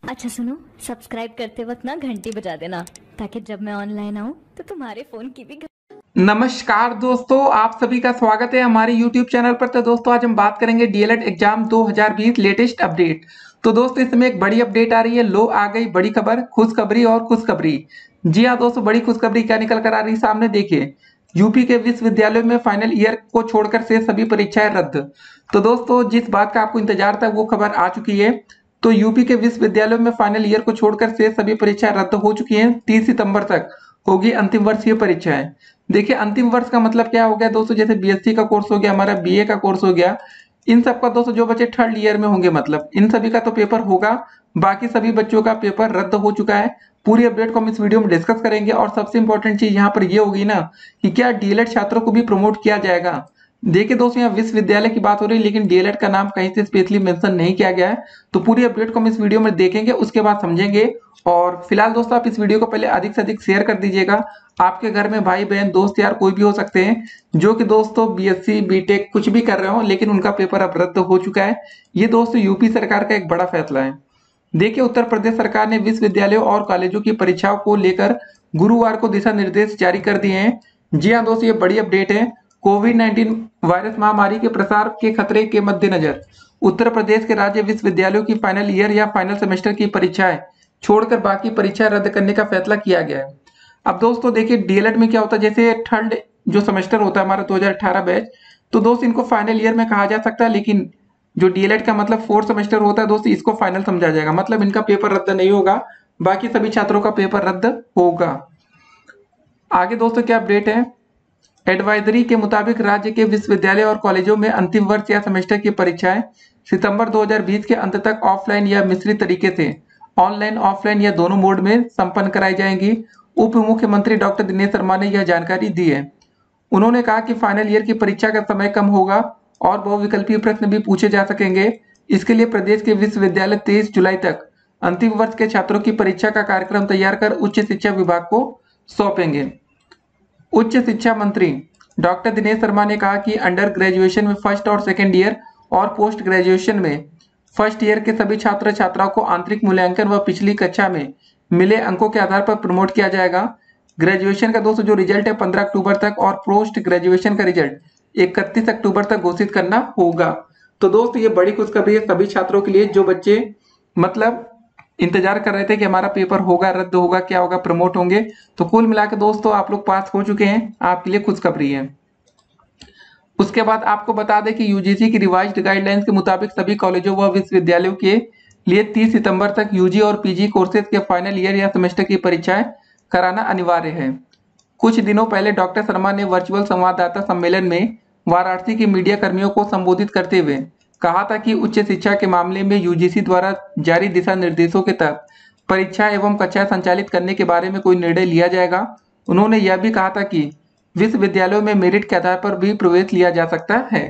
अच्छा सुनो, सब्सक्राइब करते वक्त ना घंटी बजा देना ताकि जब मैं ऑनलाइन आऊँ तो तुम्हारे फोन की भी नमस्कार दोस्तों, आप सभी का स्वागत है हमारे YouTube चैनल पर। तो दोस्तों आज हम बात करेंगे डीएलएड एग्जाम 2020 लेटेस्ट अपडेट। तो दोस्तों इस समय एक बड़ी अपडेट आ रही है। लो आ गई बड़ी खबर, खुशखबरी और खुशखबरी। जी हाँ दोस्तों, बड़ी खुशखबरी क्या निकल कर आ रही है सामने, देखिए। यूपी के विश्वविद्यालयों में फाइनल ईयर को छोड़कर से सभी परीक्षाएं रद्द। तो दोस्तों जिस बात का आपको इंतजार था वो खबर आ चुकी है। तो यूपी के विश्वविद्यालयों में फाइनल ईयर को छोड़कर से सभी परीक्षाएं रद्द हो चुकी हैं। 30 सितंबर तक होगी अंतिम वर्षीय परीक्षाएं। देखिए अंतिम वर्ष का मतलब क्या हो गया दोस्तों, जैसे बीएससी का कोर्स हो गया, हमारा बीए का कोर्स हो गया, इन सब का दोस्तों जो बच्चे थर्ड ईयर में होंगे मतलब इन सभी का तो पेपर होगा। बाकी सभी बच्चों का पेपर रद्द हो चुका है। पूरी अपडेट को हम इस वीडियो में डिस्कस करेंगे। और सबसे इंपॉर्टेंट चीज यहाँ पर ये होगी ना कि क्या डीएलएड छात्रों को भी प्रमोट किया जाएगा। देखिए दोस्तों यहाँ विश्वविद्यालय की बात हो रही है लेकिन डीएलएड का नाम कहीं से स्पेशली मेंशन नहीं किया गया है। तो पूरी अपडेट को हम इस वीडियो में देखेंगे, उसके बाद समझेंगे। और फिलहाल दोस्तों आप इस वीडियो को पहले अधिक से अधिक शेयर कर दीजिएगा। आपके घर में भाई बहन दोस्त यार कोई भी हो सकते हैं जो कि दोस्तों बीएससी बीटेक कुछ भी कर रहे हो लेकिन उनका पेपर अब रद्द हो चुका है। ये दोस्तों यूपी सरकार का एक बड़ा फैसला है। देखिए उत्तर प्रदेश सरकार ने विश्वविद्यालयों और कॉलेजों की परीक्षाओं को लेकर गुरुवार को दिशा निर्देश जारी कर दिए हैं। जी हाँ दोस्तों ये बड़ी अपडेट है। कोविड-19 वायरस महामारी के प्रसार के खतरे के मद्देनजर उत्तर प्रदेश के राज्य विश्वविद्यालयों की फाइनल ईयर या फाइनल सेमेस्टर की परीक्षाएं छोड़कर बाकी परीक्षाएं रद्द करने का फैसला किया गया है। अब दोस्तों देखिए डीएलएड में क्या होता है, जैसे थर्ड जो सेमेस्टर होता है हमारा 2018 बैच, तो दोस्त इनको फाइनल ईयर में कहा जा सकता है। लेकिन जो डीएलएड का मतलब फोर्थ सेमेस्टर होता है दोस्त, इसको फाइनल समझा जाएगा। मतलब इनका पेपर रद्द नहीं होगा, बाकी सभी छात्रों का पेपर रद्द होगा। आगे दोस्तों क्या अपडेट है, एडवाइजरी के मुताबिक राज्य के विश्वविद्यालय और कॉलेजों में अंतिम वर्ष या सेमेस्टर की परीक्षाएं सितंबर 2020 के अंत तक ऑफलाइन या मिश्रित तरीके से ऑनलाइन ऑफलाइन या दोनों मोड में संपन्न कराई जाएंगी। उप मुख्यमंत्री डॉक्टर दिनेश शर्मा ने यह जानकारी दी है। उन्होंने कहा कि फाइनल ईयर की परीक्षा का समय कम होगा और बहुविकल्पीय प्रश्न भी पूछे जा सकेंगे। इसके लिए प्रदेश के विश्वविद्यालय 23 जुलाई तक अंतिम वर्ष के छात्रों की परीक्षा का कार्यक्रम तैयार कर उच्च शिक्षा विभाग को सौंपेंगे। उच्च शिक्षा मंत्री डॉक्टर दिनेश शर्मा ने कहा कि अंडर ग्रेजुएशन में फर्स्ट और सेकेंड ईयर और पोस्ट ग्रेजुएशन में फर्स्ट ईयर के सभी छात्र छात्राओं को आंतरिक मूल्यांकन व पिछली कक्षा में मिले अंकों के आधार पर प्रमोट किया जाएगा। ग्रेजुएशन का दोस्तों जो रिजल्ट है 15 अक्टूबर तक और पोस्ट ग्रेजुएशन का रिजल्ट 31 अक्टूबर तक घोषित करना होगा। तो दोस्त ये बड़ी खुशखबरी है सभी छात्रों के लिए जो बच्चे मतलब इंतजार कर रहे थे कि हमारा पेपर होगा रद्द होगा क्या होगा प्रमोट होंगे। तो कुल मिलाकर दोस्तों आप लोग पास हो चुके हैं, आपके लिए खुशखबरी है। उसके बाद आपको बता दें कि यूजीसी की रिवाइज्ड गाइडलाइंस के मुताबिक सभी कॉलेजों व विश्वविद्यालयों के लिए 30 सितंबर तक यूजी और पीजी कोर्सेज के फाइनल ईयर या सेमेस्टर की परीक्षाएं कराना अनिवार्य है। कुछ दिनों पहले डॉक्टर शर्मा ने वर्चुअल संवाददाता सम्मेलन में वाराणसी के मीडिया कर्मियों को संबोधित करते हुए कहा था कि उच्च शिक्षा के मामले में यूजीसी द्वारा जारी दिशा निर्देशों के तहत परीक्षा एवं कक्षाएं संचालित करने के बारे में कोई निर्णय लिया जाएगा। उन्होंने यह भी कहा था कि विश्वविद्यालयों में मेरिट के आधार पर भी प्रवेश लिया जा सकता है।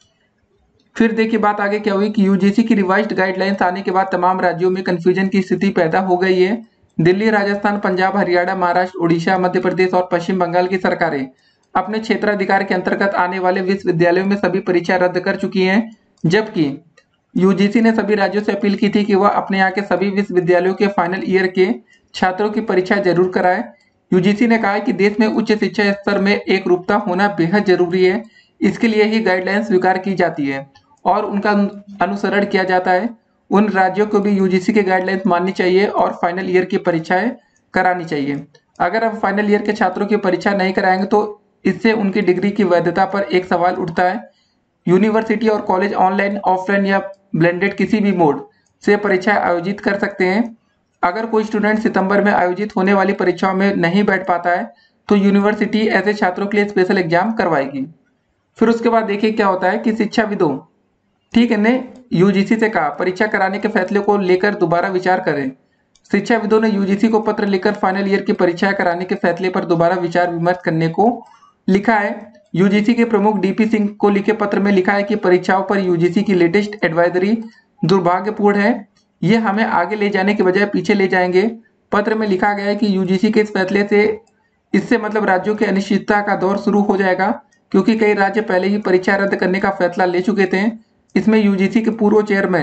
फिर देखिए बात आगे क्या हुई कि यूजीसी की रिवाइज्ड गाइडलाइंस आने के बाद तमाम राज्यों में कंफ्यूजन की स्थिति पैदा हो गई है। दिल्ली, राजस्थान, पंजाब, हरियाणा, महाराष्ट्र, उड़ीसा, मध्य प्रदेश और पश्चिम बंगाल की सरकारें अपने क्षेत्राधिकार के अंतर्गत आने वाले विश्वविद्यालयों में सभी परीक्षा रद्द कर चुकी हैं। जबकि यूजीसी ने सभी राज्यों से अपील की थी कि वह अपने यहाँ के सभी विश्वविद्यालयों के फाइनल ईयर के छात्रों की परीक्षा जरूर कराए। यूजीसी ने कहा है कि देश में उच्च शिक्षा स्तर में एक रूपता होना बेहद जरूरी है। इसके लिए ही गाइडलाइंस स्वीकार की जाती है और उनका अनुसरण किया जाता है। उन राज्यों को भी यूजीसी के गाइडलाइंस माननी चाहिए और फाइनल ईयर की परीक्षाएं करानी चाहिए। अगर हम फाइनल ईयर के छात्रों की परीक्षा नहीं कराएंगे तो इससे उनकी डिग्री की वैधता पर एक सवाल उठता है। यूनिवर्सिटी और कॉलेज ऑनलाइन, ऑफलाइन या ब्लेंडेड किसी भी मोड से परीक्षा आयोजित कर सकते हैं। अगर कोई स्टूडेंट सितंबर में आयोजित होने वाली परीक्षाओं में नहीं बैठ पाता है तो यूनिवर्सिटी ऐसे छात्रों के लिए स्पेशल एग्जाम करवाएगी। फिर उसके बाद देखिए क्या होता है कि शिक्षाविदों ठीक है ने यूजीसी से कहा परीक्षा कराने के फैसले को लेकर दोबारा विचार करें। शिक्षाविदों ने यूजीसी को पत्र लिखकर फाइनल ईयर की परीक्षा कराने के फैसले पर दोबारा विचार विमर्श करने को लिखा है। यूजीसी के प्रमुख डीपी सिंह को लिखे पत्र में लिखा है कि परीक्षाओं पर यूजीसी की लेटेस्ट एडवाइजरी दुर्भाग्यपूर्ण है। ये हमें आगे ले जाने के बजाय पीछे ले जाएंगे। पत्र में लिखा गया है कि यूजीसी के इस फैसले से इससे मतलब राज्यों के अनिश्चितता का दौर शुरू हो जाएगा क्योंकि कई राज्य पहले ही परीक्षा रद्द करने का फैसला ले चुके थे। इसमें यूजीसी के पूर्व चेयरमैन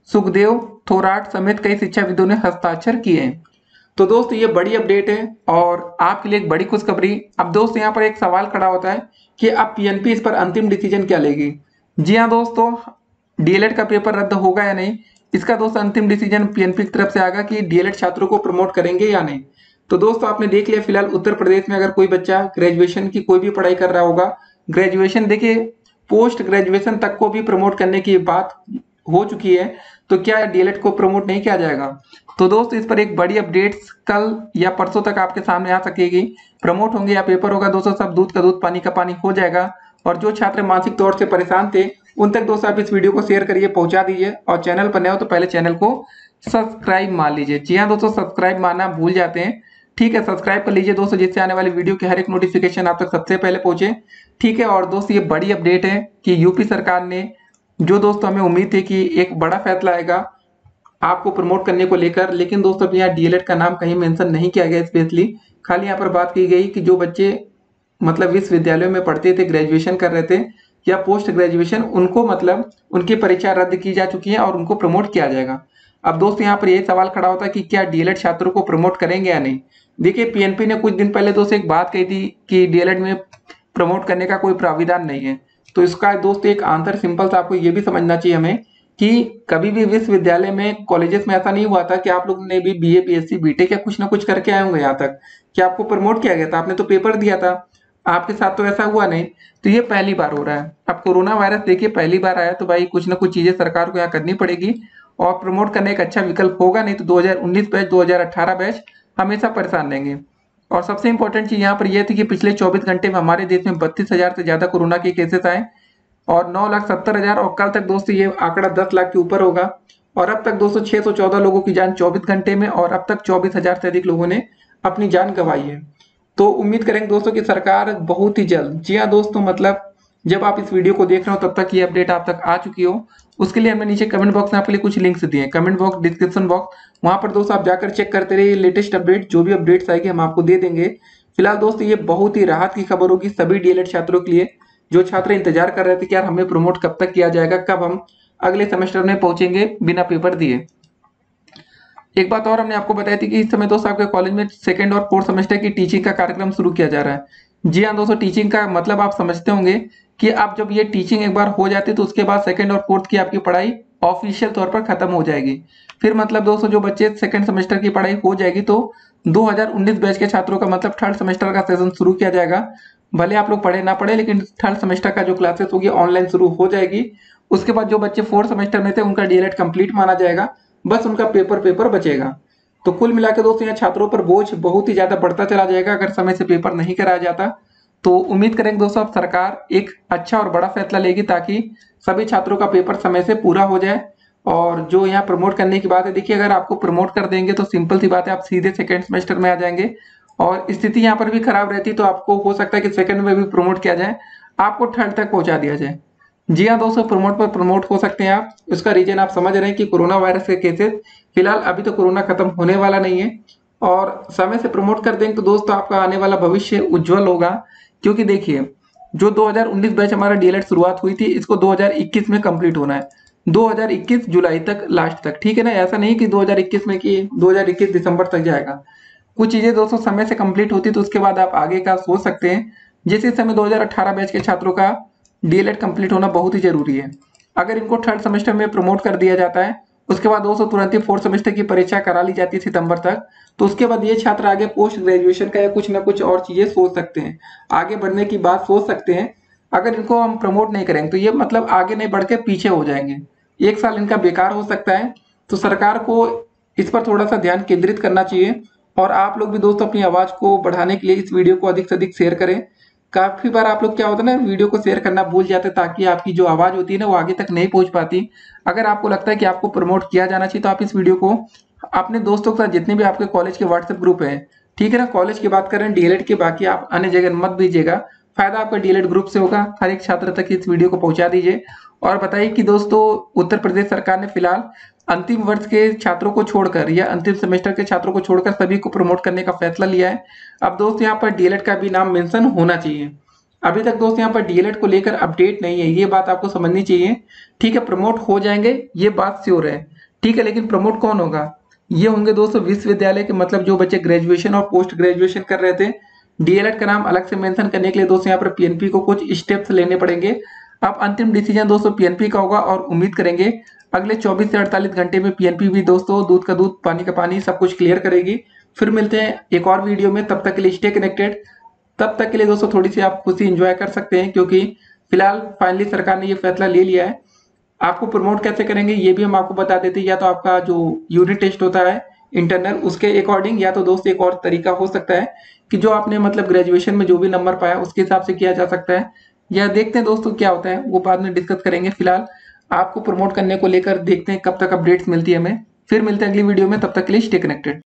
सुखदेव थोराट समेत कई शिक्षाविदों ने हस्ताक्षर किए हैं। तो दोस्त ये बड़ी अपडेट है और आपके लिए एक बड़ी खुशखबरी। अब दोस्त यहाँ पर एक सवाल खड़ा होता है कि अब पीएनपी इस पर अंतिम डिसीजन क्या लेगी। जी हाँ दोस्तों, डीएलएड का पेपर रद्द होगा या नहीं, इसका दोस्त अंतिम डिसीजन पीएनपी की तरफ से आएगा कि डीएलएड छात्रों को प्रमोट करेंगे या नहीं। तो दोस्तों आपने देख लिया, फिलहाल उत्तर प्रदेश में अगर कोई बच्चा ग्रेजुएशन की कोई भी पढ़ाई कर रहा होगा, ग्रेजुएशन देखिए पोस्ट ग्रेजुएशन तक को भी प्रमोट करने की बात हो चुकी है, तो क्या डीएलएड को प्रमोट नहीं किया जाएगा। तो दोस्त इस पर एक बड़ी अपडेट्स कल या परसों तक आपके सामने आ सकेगी। प्रमोट होंगे या पेपर होगा दोस्तों, सब दूध का दूध पानी का पानी हो जाएगा। और जो छात्र मानसिक तौर से परेशान थे उन तक दोस्तों आप इस वीडियो को शेयर करिए, पहुंचा दीजिए। और चैनल पर नए हो तो पहले चैनल को सब्सक्राइब मान लीजिए। जी हाँ दोस्तों, सब्सक्राइब मानना भूल जाते हैं, ठीक है सब्सक्राइब कर लीजिए दोस्तों, जिससे आने वाली वीडियो की हर एक नोटिफिकेशन आप तक सबसे पहले पहुंचे, ठीक है। और दोस्त ये बड़ी अपडेट है कि यूपी सरकार ने, जो दोस्तों हमें उम्मीद थी कि एक बड़ा फैसला आएगा आपको प्रमोट करने को लेकर, लेकिन दोस्तों यहाँ डीएलएड का नाम कहीं मेंशन नहीं किया गया स्पेशली, खाली यहाँ पर बात की गई कि जो बच्चे मतलब विश्वविद्यालयों में पढ़ते थे, ग्रेजुएशन कर रहे थे या पोस्ट ग्रेजुएशन, उनको मतलब उनकी परीक्षा रद्द की जा चुकी है और उनको प्रमोट किया जाएगा। अब दोस्त यहाँ पर यही सवाल खड़ा होता है कि क्या डीएलएड छात्रों को प्रमोट करेंगे या नहीं। देखिए पीएनपी ने कुछ दिन पहले दोस्त एक बात कही थी कि डीएलएड में प्रमोट करने का कोई प्राविधान नहीं है। तो इसका दोस्त एक आंसर सिंपल सा आपको ये भी समझना चाहिए हमें कि कभी भी विश्वविद्यालय में कॉलेजेस में ऐसा नहीं हुआ था कि आप लोग ने भी बीए बीएससी बीटेक या कुछ ना कुछ करके आए होंगे यहाँ तक कि आपको प्रमोट किया गया था, आपने तो पेपर दिया था, आपके साथ तो ऐसा हुआ नहीं। तो ये पहली बार हो रहा है। अब कोरोना वायरस देखिए पहली बार आया, तो भाई कुछ ना कुछ चीजें सरकार को यहाँ करनी पड़ेगी और प्रमोट करने का अच्छा विकल्प होगा, नहीं तो 2019 बैच 2018 बैच हमेशा परेशान रहेंगे। और सबसे इंपॉर्टेंट चीज यहाँ पर यह थी कि पिछले 24 घंटे में हमारे देश में 32,000 से ज्यादा कोरोना के केसेस आए और 9,70,000, और कल तक दोस्तों ये आंकड़ा 10 लाख के ऊपर होगा। और अब तक दोस्तों 614 लोगों की जान 24 घंटे में, और अब तक 24,000 से अधिक लोगों ने अपनी जान गंवाई है। तो उम्मीद करेंगे दोस्तों कि सरकार बहुत ही जल्द, जी हाँ दोस्तों, मतलब जब आप इस वीडियो को देख रहे हो तब तक ये अपडेट आप तक आ चुकी हो। उसके लिए हमने नीचे कमेंट बॉक्स में आपके लिए कुछ लिंक्स दिए हैं, कमेंट बॉक्स डिस्क्रिप्शन बॉक्स, वहां पर दोस्तों आप जाकर चेक करते रहिए, लेटेस्ट अपडेट जो भी अपडेट्स आएगी हम आपको दे देंगे। फिलहाल दोस्तों ये बहुत ही राहत की खबर होगी सभी डीएलएड छात्रों के लिए, जो छात्र इंतजार कर रहे थे कि यार हमें प्रमोट कब तक किया जाएगा, कब हम अगले सेमेस्टर में पहुंचेंगे बिना पेपर दिए। एक बात और हमने आपको बताई थी कि इस समय दोस्तों आपके कॉलेज में सेकंड और फोर्थ सेमेस्टर की टीचिंग का कार्यक्रम शुरू किया जा रहा है। जी हाँ दोस्तों, टीचिंग का मतलब आप समझते होंगे कि आप जब ये टीचिंग एक बार हो जाती है तो उसके बाद सेकंड और फोर्थ की आपकी पढ़ाई ऑफिशियल तौर पर खत्म हो जाएगी। फिर मतलब दोस्तों जो बच्चे सेकंड सेमेस्टर की पढ़ाई हो जाएगी तो 2019 बैच के छात्रों का मतलब थर्ड सेमेस्टर का सेशन शुरू किया जाएगा। भले आप लोग पढ़े ना पढ़े, लेकिन थर्ड सेमेस्टर का जो क्लासेस होगी ऑनलाइन शुरू हो जाएगी। उसके बाद जो बच्चे फोर्थ सेमेस्टर में थे उनका डीएलएड कंप्लीट माना जाएगा, बस उनका पेपर बचेगा। तो कुल मिलाकर दोस्तों यहाँ छात्रों पर बोझ बहुत ही ज्यादा बढ़ता चला जाएगा अगर समय से पेपर नहीं कराया जाता। तो उम्मीद करेंगे दोस्तों अब सरकार एक अच्छा और बड़ा फैसला लेगी ताकि सभी छात्रों का पेपर समय से पूरा हो जाए। और जो यहाँ प्रमोट करने की बात है, देखिए अगर आपको प्रमोट कर देंगे तो सिंपल सी बात है, आप सीधे सेकंड सेमेस्टर में आ जाएंगे। और स्थिति यहाँ पर भी खराब रहती तो आपको हो सकता है कि सेकंड में भी प्रमोट किया जाए, आपको थर्ड तक पहुंचा दिया जाए। जी हाँ दोस्तों, प्रमोट पर प्रमोट हो सकते हैं आप। उसका रीजन आप समझ रहे हैं कि कोरोना वायरस के केसेस, फिलहाल अभी तो कोरोना खत्म होने वाला नहीं है और समय से प्रमोट कर देंगे तो दोस्तों आपका आने वाला भविष्य उज्जवल होगा। क्योंकि देखिए जो 2019 बैच हमारा डीएलएड शुरुआत हुई थी, इसको 2021 में कंप्लीट होना है, 2021 जुलाई तक लास्ट तक, ठीक है ना। ऐसा नहीं कि 2021 में कि 2021 दिसंबर तक जाएगा। कुछ चीजें दोस्तों समय से कंप्लीट होती तो उसके बाद आप आगे का सोच सकते हैं। जैसे इस समय 2018 बैच के छात्रों का डीएलएड कंप्लीट होना बहुत ही जरूरी है। अगर इनको थर्ड सेमेस्टर में प्रमोट कर दिया जाता है, उसके बाद दोस्तों तुरंत ही फोर्थ सेमेस्टर की परीक्षा करा ली जाती है सितंबर तक, तो उसके बाद ये छात्र आगे पोस्ट ग्रेजुएशन का या कुछ ना कुछ और चीजें सोच सकते हैं, आगे बढ़ने की बात सोच सकते हैं। अगर इनको हम प्रमोट नहीं करेंगे तो ये मतलब आगे नहीं बढ़ के पीछे हो जाएंगे, एक साल इनका बेकार हो सकता है। तो सरकार को इस पर थोड़ा सा ध्यान केंद्रित करना चाहिए। और आप लोग भी दोस्तों अपनी आवाज को बढ़ाने के लिए इस वीडियो को अधिक से अधिक शेयर करें। काफी बार आप लोग क्या होता है ना, वीडियो को शेयर करना भूल जाते हैं ताकि आपकी जो आवाज होती है ना वो आगे तक नहीं पहुंच पाती। अगर आपको लगता है कि आपको प्रमोट किया जाना चाहिए तो आप इस वीडियो को अपने दोस्तों के साथ, जितने भी आपके कॉलेज के व्हाट्सएप ग्रुप है, ठीक है ना, कॉलेज की बात करें डीएलएड की, बाकी आप अन्य जगह मत भेजिएगा, फायदा आपका डीएलएड ग्रुप से होगा। हर एक छात्र तक इस वीडियो को पहुंचा दीजिए और बताइए कि दोस्तों उत्तर प्रदेश सरकार ने फिलहाल अंतिम वर्ष के छात्रों को छोड़कर या अंतिम सेमेस्टर के छात्रों को छोड़कर सभी को प्रमोट करने का फैसला लिया है। अब दोस्त यहाँ पर डीएलएड का भी नाम मेंशन होना चाहिए। अभी तक दोस्त यहाँ पर डीएलएड को लेकर अपडेट नहीं है, ये बात आपको समझनी चाहिए। ठीक है, प्रमोट हो जाएंगे ये बात श्योर है, ठीक है, लेकिन प्रमोट कौन होगा? ये होंगे दोस्तों विश्वविद्यालय के, मतलब जो बच्चे ग्रेजुएशन और पोस्ट ग्रेजुएशन कर रहे थे। डीएलएड का नाम अलग से मेंशन करने के लिए दोस्तों यहाँ पर पीएनपी को कुछ स्टेप्स लेने पड़ेंगे। अब अंतिम डिसीजन दोस्तों पीएनपी का होगा और उम्मीद करेंगे अगले 24 से 48 घंटे में पीएनपी भी दोस्तों दूध का दूध पानी का पानी सब कुछ क्लियर करेगी। फिर मिलते हैं एक और वीडियो में, तब तक के लिए स्टे कनेक्टेड। तब तक के लिए दोस्तों थोड़ी सी आप खुशी एंजॉय कर सकते हैं, क्योंकि फिलहाल फाइनली सरकार ने ये फैसला ले लिया है। आपको प्रमोट कैसे करेंगे ये भी हम आपको बता देते हैं। या तो आपका जो यूनिट टेस्ट होता है इंटरनल, उसके अकॉर्डिंग, या तो दोस्त एक और तरीका हो सकता है कि जो आपने मतलब ग्रेजुएशन में जो भी नंबर पाया उसके हिसाब से किया जा सकता है। या देखते हैं दोस्तों क्या होता है, वो बाद में डिस्कस करेंगे। फिलहाल आपको प्रमोट करने को लेकर देखते हैं कब तक अपडेट्स मिलती है हमें। फिर मिलते हैं अगली वीडियो में, तब तक के लिए स्टे कनेक्टेड।